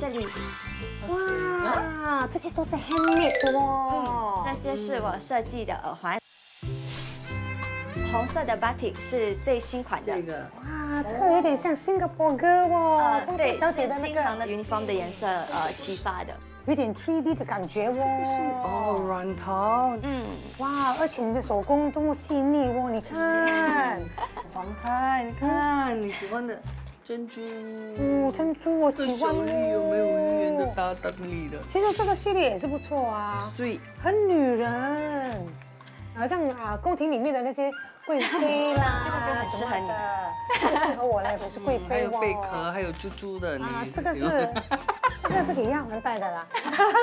这里， 哇，这些都是 handmade 的哦。 这些是我设计的耳环。红色的 batik 是最新款的。 这个哇，这个有点像新加坡歌哦。 对， 小姐是的那个新航的 uniform 的颜色启发的。 有点 3D 的感觉哦。 哦，软陶， 哇，而且你的手工多么细腻哦，你看。 黄开，你看你喜欢的珍珠。 珍珠我喜欢哦。 手里有没有圆圆的、大大力的？ 其实这个系列也是不错啊， 所以很女人，好像宫廷里面的那些贵妃啦， 这个就很适合你的，适合我嘞，我是贵妃哦。 还有贝壳，还有珠珠的，你这个是给亚文戴的啦。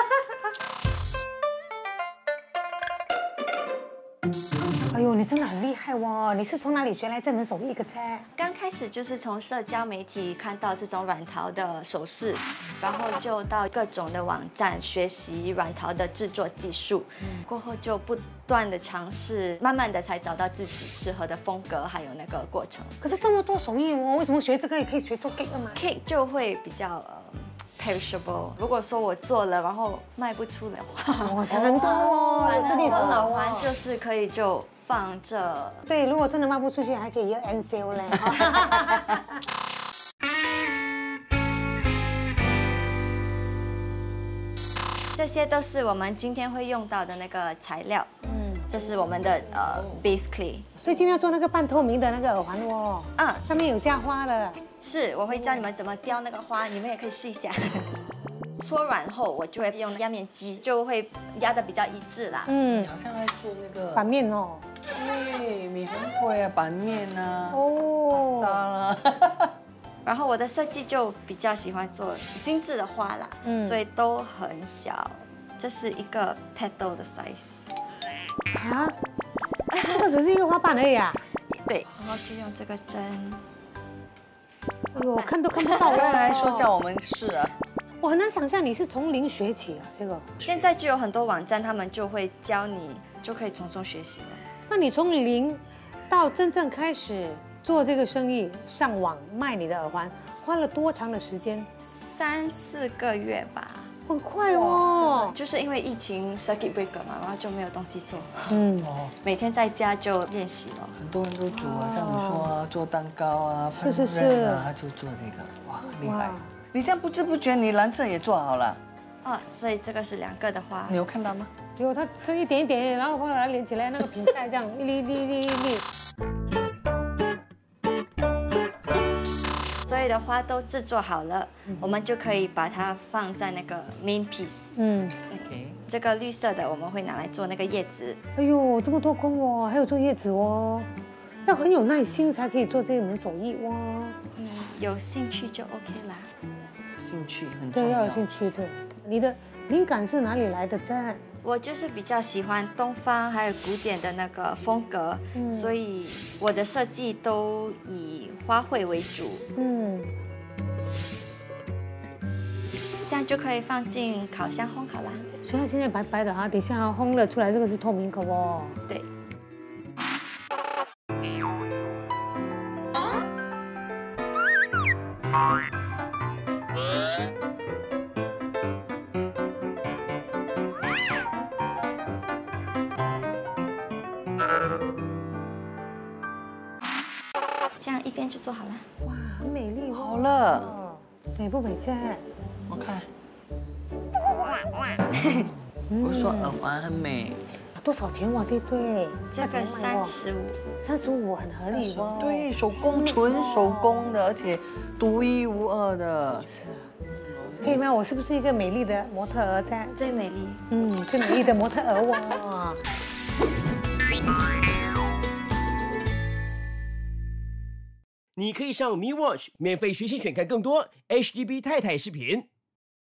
哎呦，你真的很厉害哦！你是从哪里学来这门手艺的噻？ 刚开始就是从社交媒体看到这种软陶的首饰，然后就到各种的网站学习软陶的制作技术，过后就不断的尝试，慢慢的才找到自己适合的风格，还有那个过程。 可是这么多手艺哦，为什么学这个也可以学做 cake 的嘛 cake 就会比较perishable。如果说我做了，然后卖不出的话， 哇，想很多哦，有实力的耳环就是可以就放这。 对，如果真的卖不出去，还可以 year end sale 嘞。 这些都是我们今天会用到的那个材料。这是我们的base clay。 所以今天要做那个半透明的那个耳环哦。上面有加花的。 是，我会教你们怎么雕那个花，你们也可以试一下。搓软后，我就会用压面机，就会压得比较一致啦。 好像在做那个板面哦。 对，米粉粿啊，板面啊， 哦， 沙啦。 然后我的设计就比较喜欢做精致的花啦，所以都很小。这是一个 petal 的 size。 啊，这个只是一个花瓣而已啊。 对，然后就用这个针。 哎呦，看都看不到。 刚才还说叫我们试啊。 我很难想象你是从零学起啊，这个。 现在就有很多网站，他们就会教你，就可以从中学习了。 那你从零到真正开始做这个生意，上网卖你的耳环，花了多长的时间 ？3、4个月吧。 很快哦。 就是因为疫情 circuit breaker 嘛，然后就没有东西做。每天在家就练习了。 很多人都煮啊，像你说啊，做蛋糕啊， 是他就做这个，哇，厉害。你这样不知不觉，你蓝色也做好了。 所以这个是2个的花。 你有看到吗？ 有，它这一点一点，然后把它连起来，那个品赛这样一粒一粒一粒。 所有的花都制作好了，我们就可以把它放在那个 main piece。 OK。 这个绿色的我们会拿来做那个叶子。 哎呦，这么多工哦，还有做叶子哦，要很有耐心才可以做这一门手艺哇。 有兴趣就 OK 啦。 兴趣很重要。 对，要有兴趣。对，你的灵感是哪里来的？ 我就是比较喜欢东方还有古典的那个风格，所以我的设计都以花卉为主。这样就可以放进烤箱烘好啦。 所以它现在白白的哈，等一下烘了出来，这个是透明口哦。 对。这样一边就做好了。 哇，很美丽。 好了， 美不美在？ 我看。我说耳环很美。 多少钱哇？这对？ 这个35。 35很合理哦。 对，手工纯手工的，而且独一无二的。 可以吗？我是不是一个美丽的模特儿在？ 最美丽。 最美丽的模特儿哇。 你可以上 Me Watch 免费学习选看更多 HDB 太太视频。